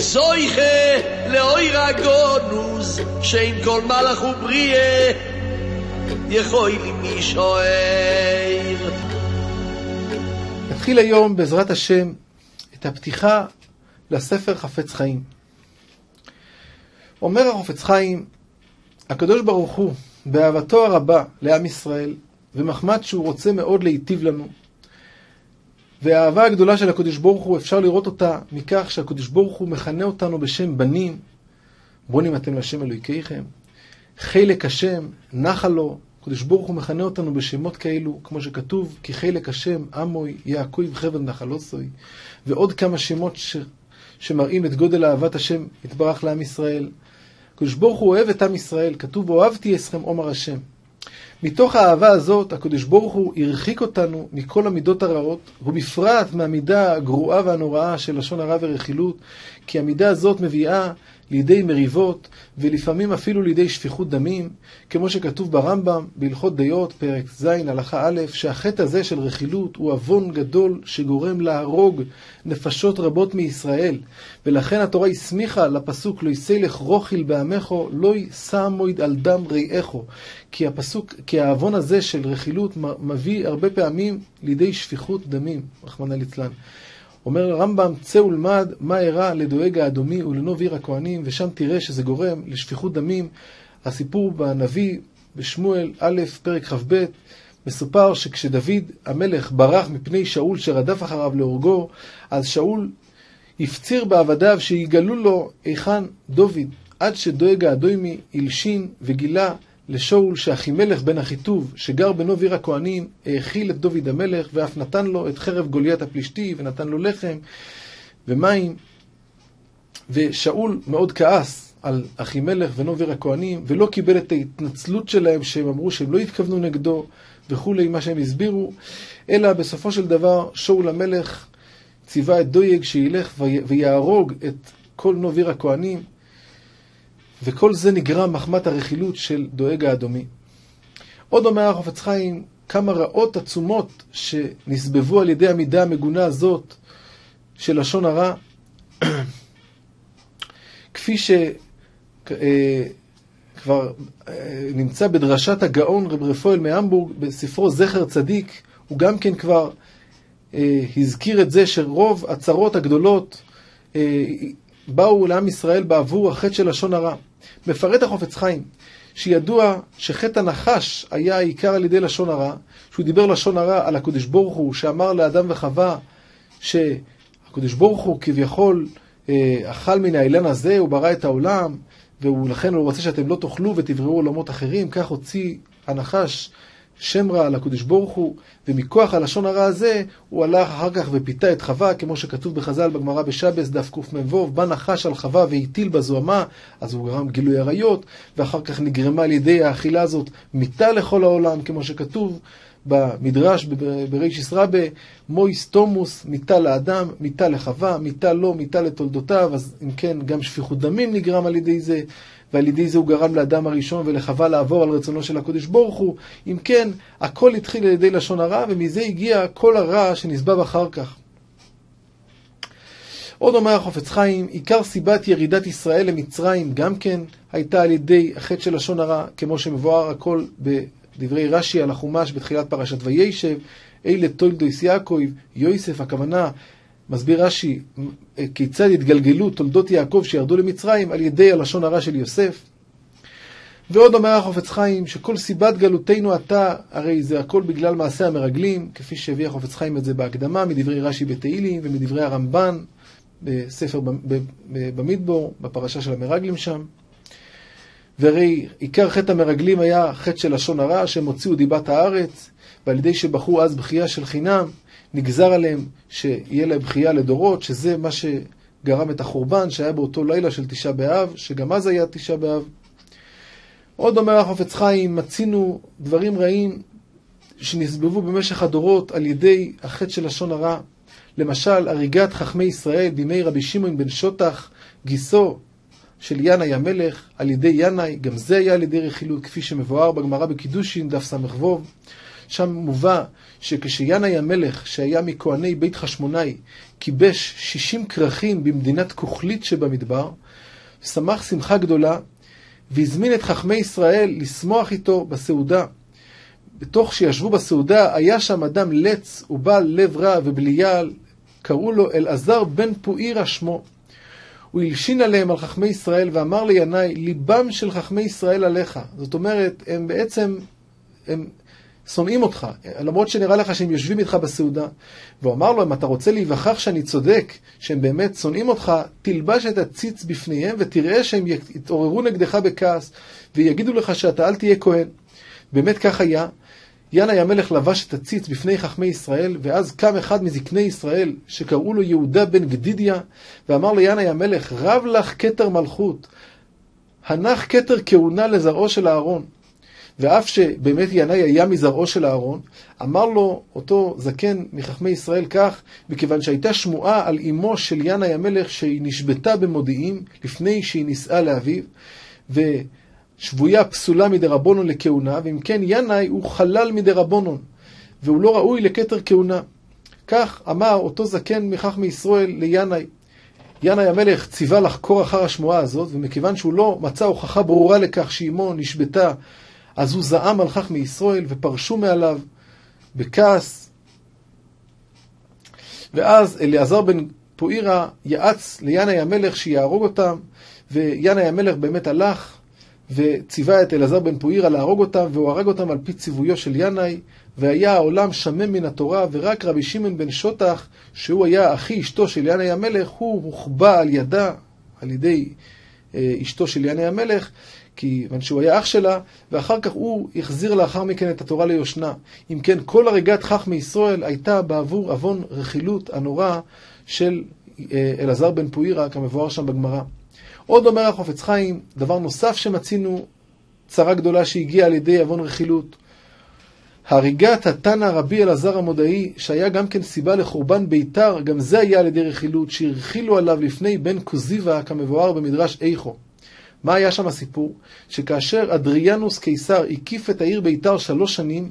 זויכה לאויר הגונוז שאין כל מלאך ובריאה יכול מי שואר. נתחיל היום בעזרת השם את הפתיחה לספר חפץ חיים. אומר החפץ חיים, הקדוש ברוך הוא באהבתו הרבה לעם ישראל ומחמת שהוא רוצה מאוד להיטיב לנו, והאהבה הגדולה של הקדוש ברוך הוא אפשר לראות אותה מכך שהקדוש ברוך הוא מכנה אותנו בשם בנים, בונים אתם לשם אלוהיכיכם, חלק השם נחל לו. הקדוש ברוך הוא מכנה אותנו בשמות כאלו, כמו שכתוב, כי חלק השם עמוי יעקב חבל נחלוסוי, ועוד כמה שמות שמראים את גודל אהבת השם יתברך לעם ישראל. הקדוש ברוך הוא אוהב את עם ישראל, כתוב אוהבתי אסכם אומר השם. מתוך האהבה הזאת הקדוש ברוך הוא הרחיק אותנו מכל המידות הרעות, ובפרט מהמידה הגרועה והנוראה של לשון הרע ורכילות, כי המידה הזאת מביאה לידי מריבות ולפעמים אפילו לידי שפיכות דמים, כמו שכתוב ברמב"ם בהלכות דעות פרק ז' הלכה א', שהחטא הזה של רכילות הוא עוון גדול שגורם להרוג נפשות רבות מישראל, ולכן התורה הסמיכה לפסוק לא יסלח רוחיל בעמךו לא ישמויד על דם רעיךו, כי העוון הזה של רכילות מביא הרבה פעמים לידי שפיכות דמים, רחמנא ליצלן. אומר הרמב"ם, צא ולמד מה אירע לדואג האדומי ולנוב עיר הכהנים, ושם תראה שזה גורם לשפיכות דמים. הסיפור בנביא בשמואל א' פרק כ"ב מסופר שכשדוד המלך ברח מפני שאול שרדף אחריו להורגו, אז שאול הפציר בעבדיו שיגלו לו היכן דוד, עד שדואג האדומי הלשין וגילה לשאול שאחימלך בן אחיטוב שגר בנוב עיר הכהנים האכיל את דוד המלך, ואף נתן לו את חרב גוליית הפלישתי ונתן לו לחם ומים. ושאול מאוד כעס על אחימלך ונוב עיר הכהנים ולא קיבל את ההתנצלות שלהם, שהם אמרו שהם לא התכוונו נגדו וכולי מה שהם הסבירו, אלא בסופו של דבר שאול המלך ציווה את דויג שילך ויהרוג את כל נוב עיר הכהנים, וכל זה נגרם מחמת הרכילות של דואג האדומי. עוד אומר החפץ חיים כמה רעות עצומות שנסבבו על ידי המידה המגונה הזאת של לשון הרע, כפי שכבר נמצא בדרשת הגאון רב רפואל מהמבורג בספרו זכר צדיק, הוא גם כן כבר הזכיר את זה שרוב הצרות הגדולות באו לעם ישראל בעבור החטא של לשון הרע. מפרט החפץ חיים שידוע שחטא הנחש היה העיקר על ידי לשון הרע, שהוא דיבר לשון הרע על הקדוש ברוך הוא, שאמר לאדם וחווה שהקדוש ברוך הוא כביכול אכל מן האילן הזה, הוא ברא את העולם ולכן הוא רוצה שאתם לא תאכלו ותבראו עולמות אחרים. כך הוציא הנחש שם רע על הקדוש ברוך הוא, ומכוח הלשון הרע הזה הוא הלך אחר כך ופיתה את חווה, כמו שכתוב בחז"ל בגמרא בשבס דף קמ"ו, בא נחש על חווה והטיל בזוהמה, אז הוא גרם גילוי עריות, ואחר כך נגרמה על ידי האכילה הזאת מיתה לכל העולם, כמו שכתוב במדרש בריש רבה, מויס תומוס, מיתה לאדם, מיתה לחווה, מיתה לו, מיתה לתולדותיו. אז אם כן גם שפיכות דמים נגרם על ידי זה, ועל ידי זה הוא גרם לאדם הראשון ולחווה לעבור על רצונו של הקדוש ברוך הוא. אם כן, הכל התחיל על ידי לשון הרע, ומזה הגיע כל הרע שנסבב אחר כך. עוד אומר החפץ חיים, עיקר סיבת ירידת ישראל למצרים גם כן הייתה על ידי החטא של לשון הרע, כמו שמבואר הכל בדברי רש"י על החומש בתחילת פרשת וישב, אלה תולדויס יעקב, יוסף, הכוונה מסביר רש"י כיצד התגלגלו תולדות יעקב שירדו למצרים על ידי הלשון הרע של יוסף. ועוד אומר החפץ חיים שכל סיבת גלותנו עתה, הרי זה הכל בגלל מעשה המרגלים, כפי שהביא החפץ חיים את זה בהקדמה מדברי רש"י בתהילים ומדברי הרמב"ן בספר במדבר בפרשה של המרגלים שם. והרי עיקר חטא המרגלים היה חטא של לשון הרע, שהם הוציאו דיבת הארץ, ועל ידי שבחרו אז בחייה של חינם נגזר עליהם שיהיה להם בחייה לדורות, שזה מה שגרם את החורבן שהיה באותו לילה של תשעה באב, שגם אז היה תשעה באב. עוד אומר החפץ חיים, מצינו דברים רעים שנסבבו במשך הדורות על ידי החטא של לשון הרע. למשל, הריגת חכמי ישראל בימי רבי שמעון בן שוטח, גיסו של ינאי המלך, על ידי ינאי, גם זה היה על ידי רכילות, כפי שמבואר בגמרא בקידושין דף ס"ו, שם מובא שכשינאי המלך, שהיה מכהני בית חשמונאי, כיבש 60 כרכים במדינת כוכלית שבמדבר, שמח שמחה גדולה, והזמין את חכמי ישראל לשמוח איתו בסעודה. בתוך שישבו בסעודה, היה שם אדם לץ ובעל לב רע ובליעל, קראו לו אלעזר בן פואירה שמו. הוא הלשין עליהם על חכמי ישראל ואמר לינאי, ליבם של חכמי ישראל עליך. זאת אומרת, הם שונאים אותך, למרות שנראה לך שהם יושבים איתך בסעודה. והוא אמר לו, אם אתה רוצה להיווכח שאני צודק, שהם באמת שונאים אותך, תלבש את הציץ בפניהם ותראה שהם יתעוררו נגדך בכעס, ויגידו לך שאתה אל תהיה כהן. באמת כך היה. ינאי המלך לבש את הציץ בפני חכמי ישראל, ואז קם אחד מזקני ישראל, שקראו לו יהודה בן גדידיה, ואמר לינאי המלך, רב לך כתר מלכות, הנח כתר כהונה לזרעו של אהרון. ואף שבאמת ינאי היה מזרעו של אהרון, אמר לו אותו זקן מחכמי ישראל כך, מכיוון שהייתה שמועה על אמו של ינאי המלך, שהיא נשבתה במודיעים, לפני שהיא נישאה לאביו, שבויה פסולה מדרבנון לכהונה, ואם כן ינאי הוא חלל מדרבנון, והוא לא ראוי לכתר כהונה. כך אמר אותו זקן מחכמי ישראל לינאי. ינאי המלך ציווה לחקור אחר השמועה הזאת, ומכיוון שהוא לא מצא הוכחה ברורה לכך שאמו נשבתה, אז הוא זעם על חכמי ישראל ופרשו מעליו בכעס. ואז אלעזר בן פואירה יעץ לינאי המלך שיהרוג אותם, וינאי המלך באמת הלך וציווה את אלעזר בן פואירה להרוג אותם, והוא הרג אותם על פי ציוויו של ינאי, והיה העולם שמם מן התורה, ורק רבי שמעון בן שוטח, שהוא היה אחי אשתו של ינאי המלך, הוא הוחבא על ידה, על ידי אשתו של ינאי המלך, כיוון שהוא היה אח שלה, ואחר כך הוא החזיר לאחר מכן את התורה ליושנה. אם כן, כל הריגת חכמי ישראל הייתה בעבור עוון רכילות הנורא של אלעזר בן פואירה, כמבואר שם בגמרא. עוד אומר החפץ חיים, דבר נוסף שמצינו, צרה גדולה שהגיעה על ידי עוון רכילות. הריגת התנא רבי אלעזר המודעי, שהיה גם כן סיבה לחורבן ביתר, גם זה היה על ידי רכילות, שהרכילו עליו לפני בן כוזיבה, כמבואר במדרש איכו. מה היה שם הסיפור? שכאשר אדריאנוס קיסר הקיף את העיר ביתר 3 שנים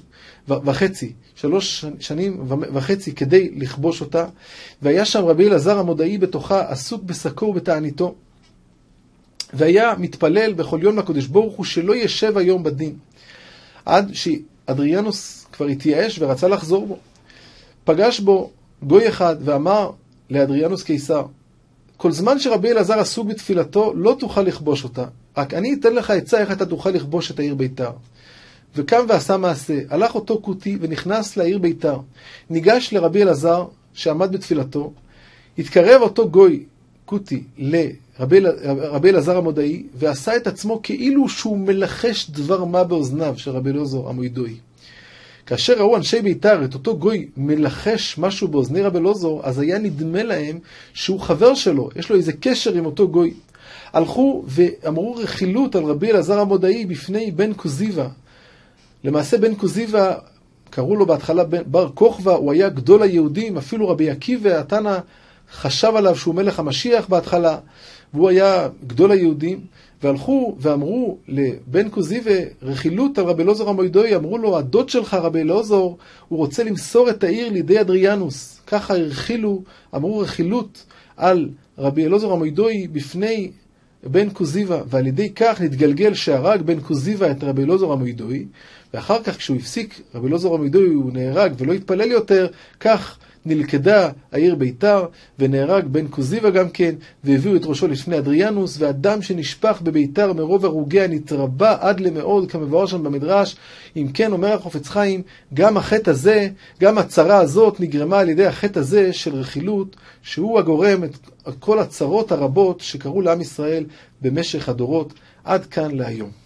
וחצי כדי לכבוש אותה, והיה שם רבי אלעזר המודעי בתוכה עסוק בשקו ובתעניתו, והיה מתפלל בכל יום לקדוש ברוך הוא שלא ישב היום בדין, עד שאדריאנוס כבר התייאש ורצה לחזור בו. פגש בו גוי אחד ואמר לאדריאנוס קיסר, כל זמן שרבי אלעזר עסוק בתפילתו, לא תוכל לכבוש אותה. רק אני אתן לך עצה איך אתה תוכל לכבוש את העיר ביתר. וקם ועשה מעשה. הלך אותו כותי ונכנס לעיר ביתר. ניגש לרבי אלעזר שעמד בתפילתו. התקרב אותו גוי כותי לרבי אלעזר המודעי, ועשה את עצמו כאילו שהוא מלחש דבר מה באוזניו של רבי אלעזר המודעי. כאשר ראו אנשי ביתר את אותו גוי מלחש משהו באוזני רבי אלעזר, אז היה נדמה להם שהוא חבר שלו, יש לו איזה קשר עם אותו גוי. הלכו ואמרו רכילות על רבי אלעזר המודעי בפני בן כוזיבה. למעשה בן כוזיבה, קראו לו בהתחלה בר כוכבא, הוא היה גדול היהודים, אפילו רבי עקיבא התנא חשב עליו שהוא מלך המשיח בהתחלה, והוא היה גדול היהודים. והלכו ואמרו לבן כוזיבה רכילות על רבי אלעזר המודעי, אמרו לו, הדוד שלך רבי אלעזר, הוא רוצה למסור את העיר לידי אדריאנוס. ככה הרכילו, אמרו רכילות על רבי אלעזר המודעי בפני בן כוזיבה, ועל ידי כך נתגלגל שהרג בן כוזיבה את רבי אלעזר המודעי, ואחר כך כשהוא הפסיק, רבי אלעזר המודעי הוא נהרג ולא התפלל יותר, כך נלכדה העיר ביתר, ונהרג בן כוזיבה גם כן, והביאו את ראשו לפני אדריאנוס, והדם שנשפך בביתר מרוב הרוגיה נתרבה עד למאוד, כמבואר שם במדרש. אם כן, אומר החפץ חיים, גם החטא הזה, גם הצרה הזאת נגרמה על ידי החטא הזה של רכילות, שהוא הגורם את כל הצרות הרבות שקרו לעם ישראל במשך הדורות. עד כאן להיום.